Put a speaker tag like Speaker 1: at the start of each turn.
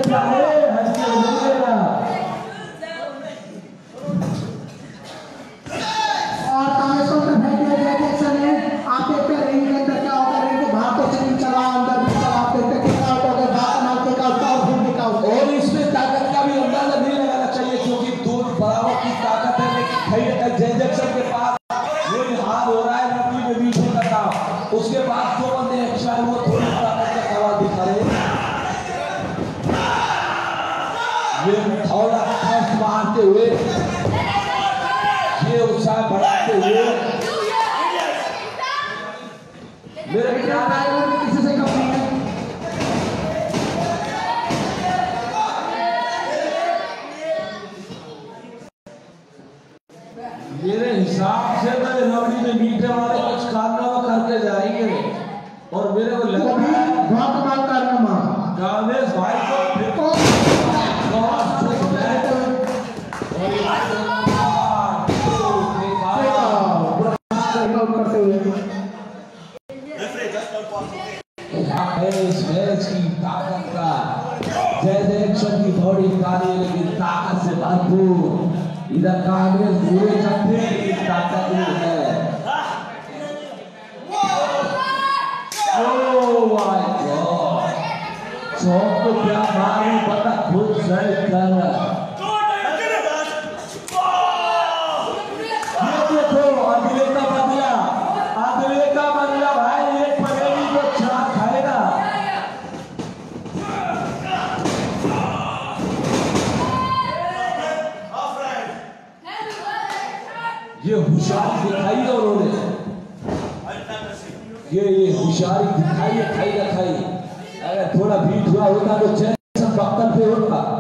Speaker 1: क्या है हंसते हुए
Speaker 2: और कामेश्वर का फैसला जैक्सन है। आप देखते हैं रिंग के अंदर क्या होता है, रिंग के बाहर तो चली चला, अंदर भी चला, आप देखते हैं कितना आउट हो गया, बाहर मार के आउट और फिर भी आउट।
Speaker 1: और इसमें ताकत का भी अंदाजा नहीं लगाना चाहिए क्योंकि दो बराबर की ताकत है, लेकिन जैक्सन के पास वो हाथ हो रहा है नकली में बीच में का, उसके बाद दो बंदे एक्स्ट्रा वो थोड़ी ताकत का सवाल दिखा रहे। ये थोड़ा फर्स्ट मारते हुए, ये उत्साह बढ़ाते हुए मेरे ख्याल में
Speaker 2: किसी से कम नहीं है।
Speaker 1: मेरे हिसाब से तो रबड़ी में मीठे वाले कुछ कारनामा करके जाएंगे और मेरे को लग रहा है
Speaker 2: बहुत कमाल कारनामा
Speaker 1: कांग्रेस भाई को इस मैच की ताकत का जैक्सन की बॉडी काली लेकिन ताकत से भरपूर, इधर कांग्रेस पूरे जत्थे की ताकत में है। ओह माय गॉड, चौक को क्या मारूं पता खुद सही कर रहा है। ये देखो अगले का बदला भाई, एक पगड़ी को चार खाएगा। ये होशियारी दिखाई है उन्होंने, ये होशियारी दिखाई है, खाई ना खाई। अगर थोड़ा बीट हुआ होता तो जैक्सन बक्कल पे होता।